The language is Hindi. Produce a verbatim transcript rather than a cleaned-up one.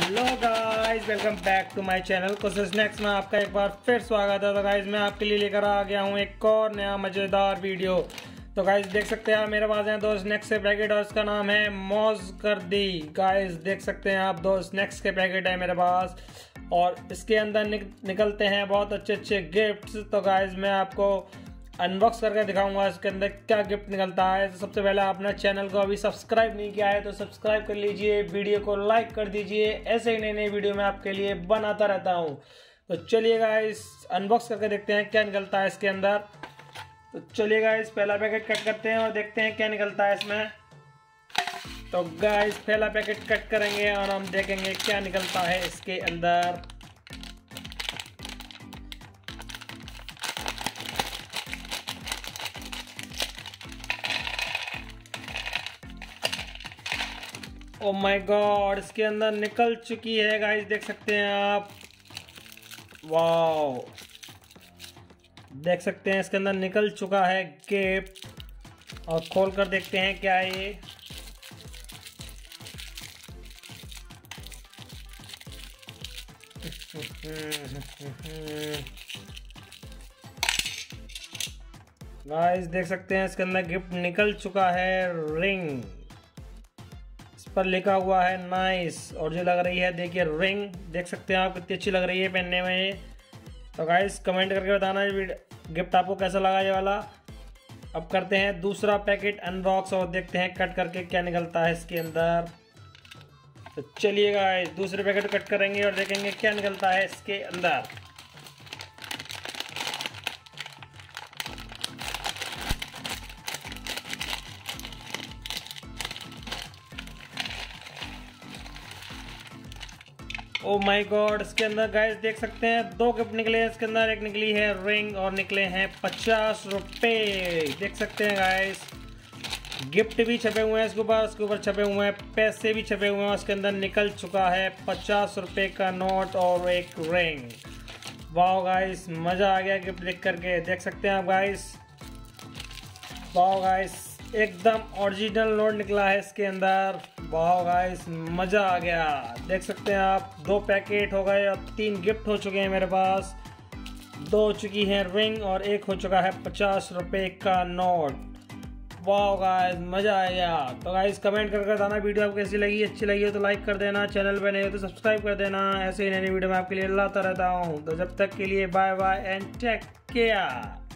Hello guys, welcome back to my channel कुछ स्नैक्स में आपका एक बार फिर स्वागत है। तो गाइस मैं आपके लिए लेकर आ गया हूँ एक और नया मज़ेदार वीडियो। तो गाइस देख सकते हैं आप मेरे पास हैं दो स्नैक्स के पैकेट और इसका नाम है मौज कर दी। गाइस देख सकते हैं आप दो स्नैक्स के पैकेट है मेरे पास और इसके अंदर निक, निकलते हैं बहुत अच्छे अच्छे गिफ्ट्स। तो गाइस मैं आपको अनबॉक्स करके दिखाऊंगा इसके अंदर क्या गिफ्ट निकलता है। तो सबसे पहले आपने चैनल को अभी सब्सक्राइब नहीं किया है तो सब्सक्राइब कर लीजिए, वीडियो को लाइक कर दीजिए। ऐसे ही नई नई वीडियो मैं आपके लिए बनाता रहता हूं। तो चलिए गाइस अनबॉक्स करके देखते हैं क्या निकलता है इसके अंदर। तो चलिए गाइस पहला पैकेट कट करते हैं और देखते हैं क्या निकलता है इसमें। तो गाइस पहला पैकेट कट करेंगे और हम देखेंगे क्या निकलता है इसके अंदर। ओ माय गॉड, इसके अंदर निकल चुकी है गाइस, देख सकते हैं आप। वाओ, देख सकते हैं इसके अंदर निकल चुका है गिफ्ट। और खोल कर देखते हैं क्या है ये। गाइस देख सकते हैं इसके अंदर गिफ्ट निकल चुका है रिंग। पर लिखा हुआ है नाइस और जो लग रही है देखिए रिंग, देख सकते हैं आप कितनी अच्छी लग रही है पहनने में। तो गाइस कमेंट करके बताना ये गिफ्ट आपको कैसा लगा ये वाला। अब करते हैं दूसरा पैकेट अनबॉक्स और देखते हैं कट करके क्या निकलता है इसके अंदर। तो चलिए गाइस दूसरे पैकेट कट करेंगे और देखेंगे क्या निकलता है इसके अंदर। ओ माय गॉड, इसके अंदर गाइस देख सकते हैं दो गिफ्ट निकले हैं इसके अंदर। एक निकली है रिंग और निकले हैं पचास रुपए। देख सकते हैं गाइस गिफ्ट भी छपे हुए हैं इसके ऊपर, उसके ऊपर छपे हुए हैं पैसे भी छपे हुए हैं। उसके अंदर निकल चुका है पचास रुपए का नोट और एक रिंग। वाह गाइस मजा आ गया गिफ्ट देख करके, देख सकते हैं आप गाइस। वाह गाइस एकदम ओरिजिनल नोट निकला है इसके अंदर। वाह गाइस मजा आ गया, देख सकते हैं आप। दो पैकेट हो गए और तीन गिफ्ट हो चुके हैं मेरे पास। दो हो चुकी है रिंग और एक हो चुका है पचास रुपए का नोट। वाह गाइस मजा आ गया। तो गाइस कमेंट करके बताना वीडियो आपको कैसी लगी। अच्छी लगी हो तो लाइक कर देना, चैनल पे नए हो तो सब्सक्राइब कर देना। ऐसे ही नई वीडियो मैं आपके लिए लाता रहता हूँ। तो जब तक के लिए bye bye and take care.